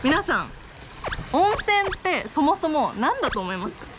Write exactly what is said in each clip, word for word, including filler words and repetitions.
皆さん、温泉ってそもそも何だと思いますか？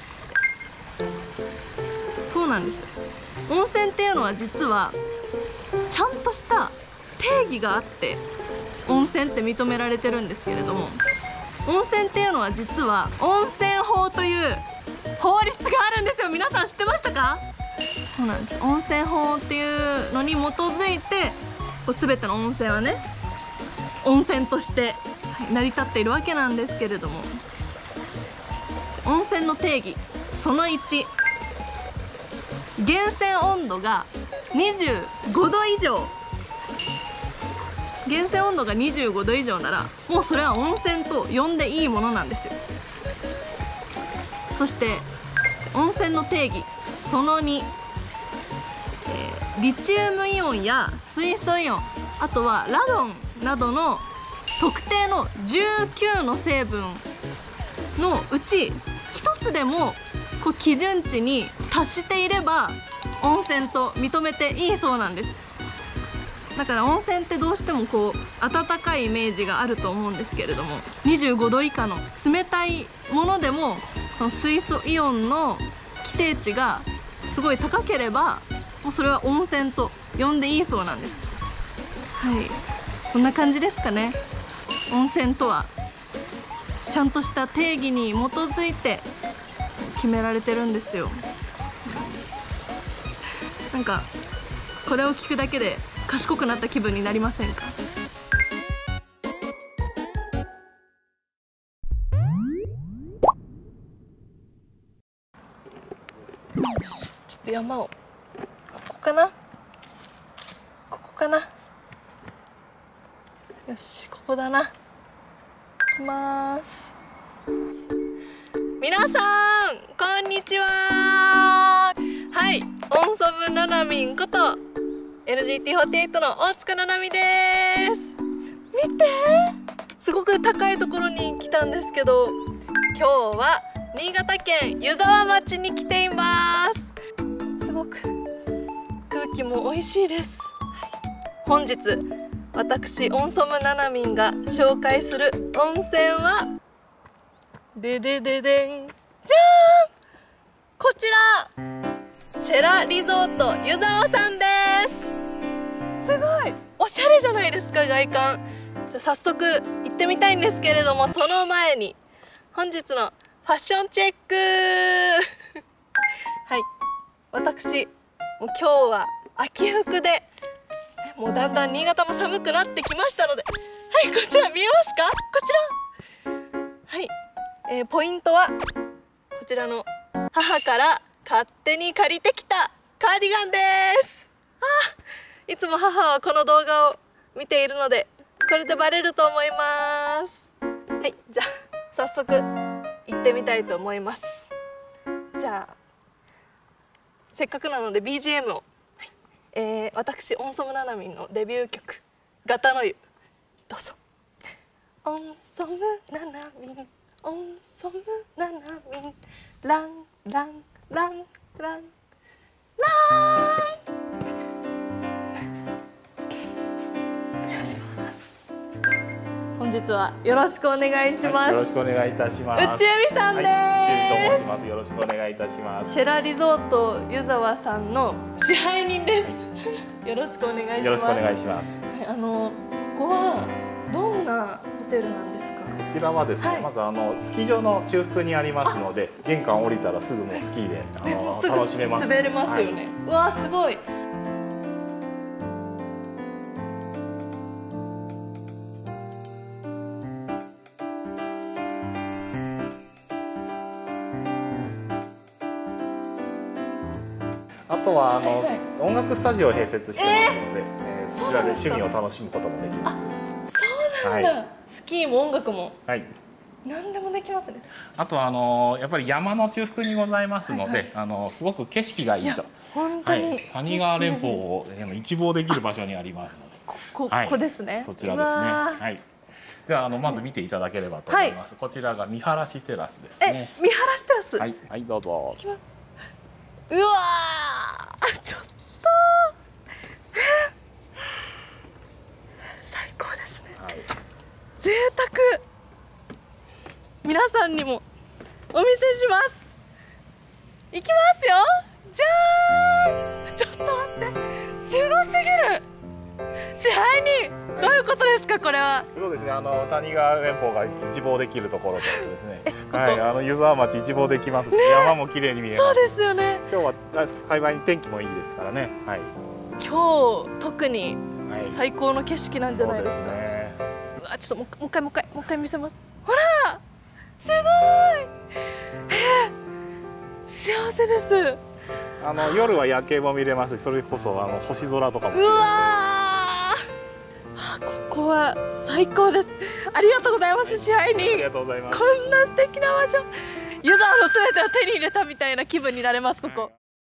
そうなんですよ。温泉っていうのは実はちゃんとした定義があって温泉って認められてるんですけれども、温泉っていうのは実は温泉法という法律があるんですよ。皆さん知ってましたか？そうなんです。温泉法っていうのに基づいてこう全ての温泉はね、温泉として成り立っているわけなんですけれども、温泉の定義そのいち、源泉温度がにじゅうごど以上。源泉温度がにじゅうごど以上ならもうそれは温泉と呼んでいいものなんですよ。そして温泉の定義そのに、えー、リチウムイオンや水素イオン、あとはラドンなどの特定のじゅうきゅうの成分のうちひとつでもこう基準値に達していれば温泉と認めていいそうなんです。だから温泉ってどうしてもこう温かいイメージがあると思うんですけれども、にじゅうごど以下の冷たいものでもこの水素イオンの規定値がすごい高ければもうそれは温泉と呼んでいいそうなんです。はい、こんな感じですかね。温泉とはちゃんとした定義に基づいて決められてるんですよ。そうなんです。なんかこれを聞くだけで賢くなった気分になりませんか？ちょっと山を、ここかな、ここかな、よし、ここだな。行きます。皆さんこんにちは。はい、音ソブななみんこと エヌジーティーフォーティーエイト の大塚ななみです。見て、すごく高いところに来たんですけど、今日は新潟県湯沢町に来ています。すごく空気も美味しいです。本日私音ソムななみんが紹介する温泉はででででんじゃーん、こちらシェラリゾート湯沢さんです。すごいおしゃれじゃないですか、外観。じゃ早速行ってみたいんですけれども、その前に本日のファッションチェックはい、私もう今日は秋服で、もうだんだん新潟も寒くなってきましたので、はい、こちら見えますか？こちら、はい、えー、ポイントはこちらの母から勝手に借りてきたカーディガンです。あ、いつも母はこの動画を見ているのでこれでバレると思います。はい、じゃあ早速行ってみたいと思います。じゃあせっかくなので ビージーエム を、はい、えー、私音ソムななみんのデビュー曲「ガタの湯」どうぞ。音ソムななみん、音ソムななみん、ランランランランラン。お邪魔します。本日はよろしくお願いします。はい、 よろしくお願いいたします。 内海さんです。 はい、内海と申します。よろしくお願いいたします。 シェラリゾート湯沢さんの支配人です。よろしくお願いします。 よろしくお願いします。 はい、あのここはどんなホテルなんですか？ こちらはですね、はい、まずあのスキー場の中腹にありますので、玄関降りたらすぐもうスキーであの楽しめます。 滑れますよね。はい、うわー、すごい。 あとはあの、はいはい、音楽スタジオを併設してますので、えー、そちらで趣味を楽しむこともできます。 そうなんだ。はい、スキーも音楽も。はい。何でもできますね。 あとはあのやっぱり山の中腹にございますので、はいはい、あのすごく景色がいいと。 本当に、はい、 谷川連峰を一望できる場所にありますので。 ここ、はい、ここですね。 そちらですね。はい。ではあのまず見ていただければと思います。はい、こちらが見晴らしテラスですね。 え、見晴らしテラス。 はい、はい、どうぞ。 うわー、ちょっと最高ですね。はい、贅沢。 皆さんにもお見せします。いきますよ。じゃーん。ちょっと待って、すごすぎる。支配人、どういうことですかこれは。 そうですね、あの谷川連峰が一望できるところとですね、 ここはい、あの湯沢町一望できますし、 ね、 山も綺麗に見えます。 そうですよね。 今日は幸いに天気もいいですからね。はい。 今日特にはい、 最高の景色なんじゃないですか。 そうですね。 うわ、ちょっともうもう一回もう一回もう一回見せます。ほら、すごい。えー、幸せです。 あの夜は夜景も見れますし、それこそあの星空とかも。 うわー、ここは最高です。ありがとうございます、支配人。 ありがとうございます。 こんな素敵な場所。湯沢のすべてを手に入れたみたいな気分になれます。ここ。はい、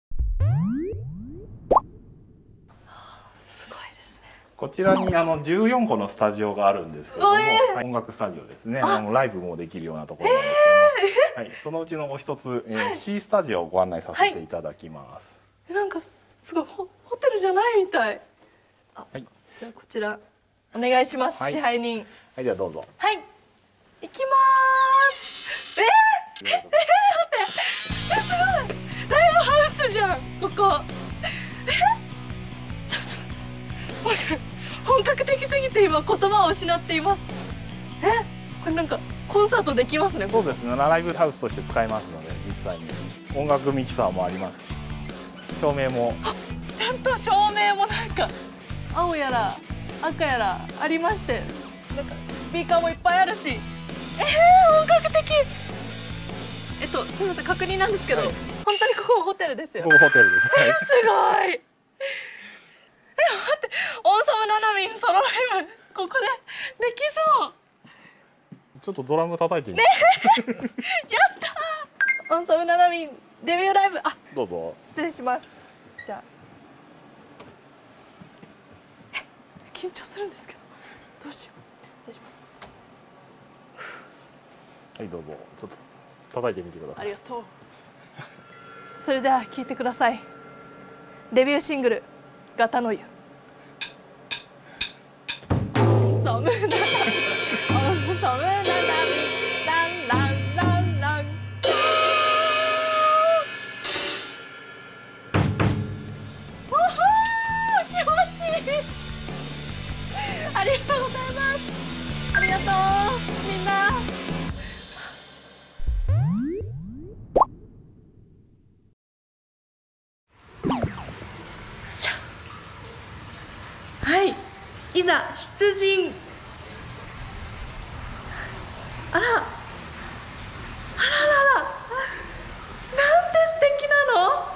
すごいですね。 こちらにあのじゅうよんこのスタジオがあるんですけれども、えー、音楽スタジオですね。あのライブもできるようなところなんですけども、えー、はい、そのうちのお一つ、えーはい、C スタジオをご案内させていただきます。 はい、なんかすごいホテルじゃないみたい。あ、はい、じゃあこちらお願いします、はい、支配人。 はい、ではどうぞ。 はい、行きまーす。えー、えー、えー、待って、え、すごい、ライブハウスじゃんここ。え、ちょっと待って、本格的すぎて今言葉を失っています。え、これなんかコンサートできますね。 そうですね、ライブハウスとして使えますので、実際に音楽ミキサーもありますし、照明も、 あ、ちゃんと照明もなんか青やら赤やらありまして、なんかスピーカーもいっぱいあるし、えー、本格的。えっとすみません、確認なんですけど、はい、本当にここホテルですよ。 ここホテルです。 えー、すごい。え、待って、オンサムナナミンソロライブここでできそう。 ちょっとドラム叩いてみて。ね、やったー。オンサムナナミンデビューライブ。あ、 どうぞ。 失礼します。じゃあ。え、緊張するんですけど。どうしよう。失礼します。 はい、どうぞ。ちょっと叩いてみてください。 ありがとう。それでは聴いてください。デビューシングル「ガタの湯」。サムナナミン、サムナナミン、ランランランラン。おほー、気持ちいい。ありがとうございます。ありがとうみんな。はい、いざ出陣。あら、あららら、なんて素敵なの。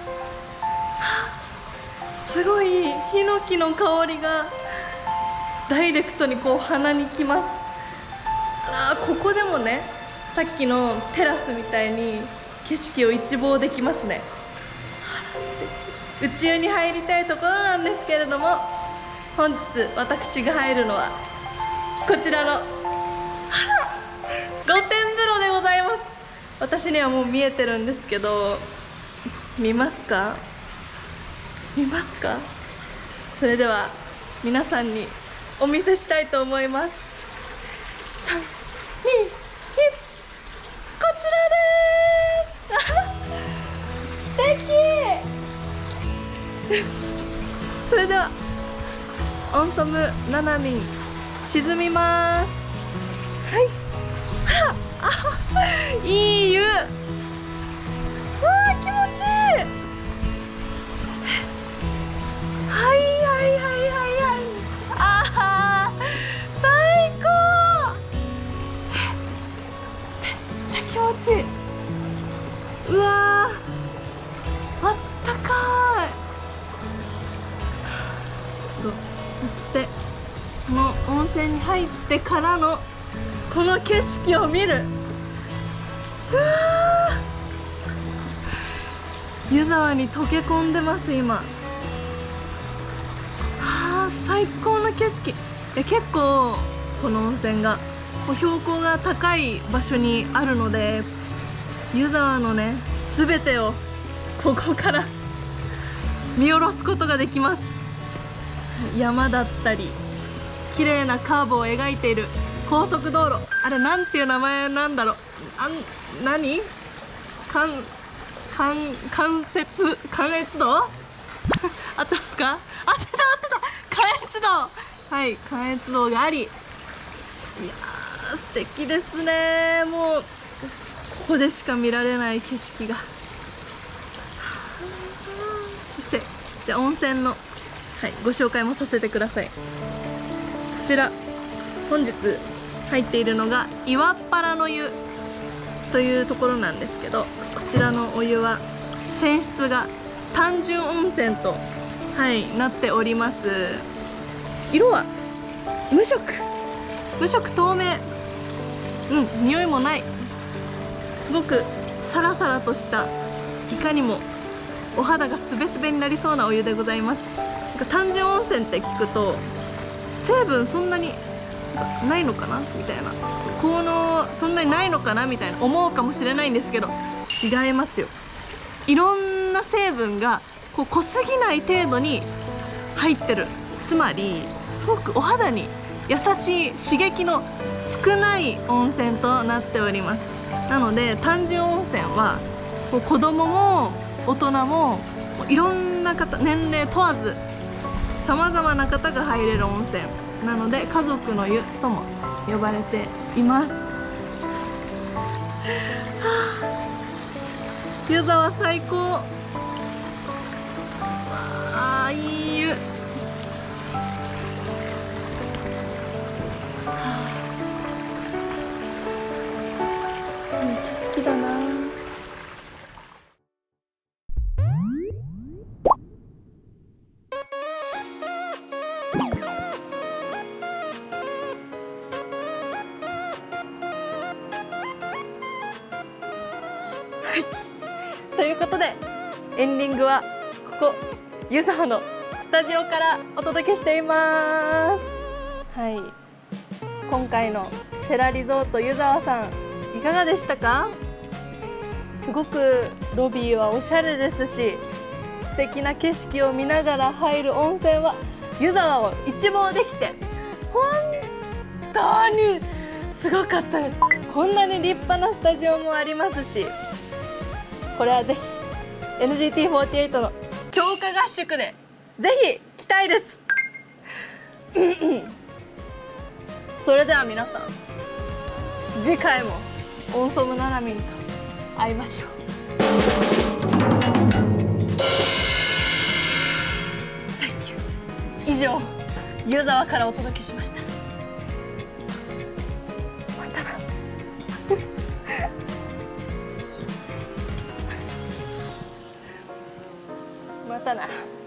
すごいヒノキの香りがダイレクトにこう鼻にきます。あら、ここでもね、さっきのテラスみたいに景色を一望できますね。あら、素敵。宇宙に入りたいところなんですけれども、本日私が入るのはこちらの、あら、露天風呂でございます。私にはもう見えてるんですけど、見ますか見ますか。それでは皆さんにお見せしたいと思います。さん、に、いち、こちらです。素敵。よし、それではオンソムナナミン沈みます。はい、あら、あ、いい湯。わあ、気持ちいい。はいはいはいはいはい。あー、最高。めっちゃ気持ちいい。うわー、あったかい。ちょっと、そしてこの温泉に入ってからのこの景色を見る。うわー、湯沢に溶け込んでます今。あー、最高の景色。え、結構この温泉が標高が高い場所にあるので、湯沢のね全てをここから見下ろすことができます。山だったり綺麗なカーブを描いている高速道路、あれなんていう名前なんだろう。あん何関関関節関越道合ってますか？合ってた合ってた、関越道。はい、関越道があり、いやー素敵ですね。もうここでしか見られない景色が。そしてじゃあ温泉の、はい、ご紹介もさせてください。こちら本日入っているのが岩っ原の湯というところなんですけど、こちらのお湯は泉質が単純温泉と、はい、なっております。色は無色無色透明、うん、匂いもない、すごくサラサラとした、いかにもお肌がすべすべになりそうなお湯でございます。なんか単純温泉って聞くと成分そんなにないのかなみたいな、効能そんなにないのかなみたいな思うかもしれないんですけど、違いますよ。いろんな成分がこう濃すぎない程度に入ってる。つまりすごくお肌に優しい刺激の少ない温泉となっております。なので単純温泉はもう子供も大人もいろんな方、年齢問わずさまざまな方が入れる温泉なので、家族の湯とも呼ばれています。はあ、湯沢最高。わあ、いい湯。はあ、いい景色だな。ということでエンディングはここ湯沢のスタジオからお届けしています。はい、今回のシェラリゾート湯沢さんいかがでしたか？すごくロビーはおしゃれですし、素敵な景色を見ながら入る温泉は湯沢を一望できて本当にすごかったです。こんなに立派なスタジオもありますし、これはぜひ エヌジーティーフォーティーエイト の強化合宿でぜひ来たいです。それでは皆さん、次回もオンソムナナミンと会いましょう。Thank you。以上、湯沢からお届けしました。またな。またな。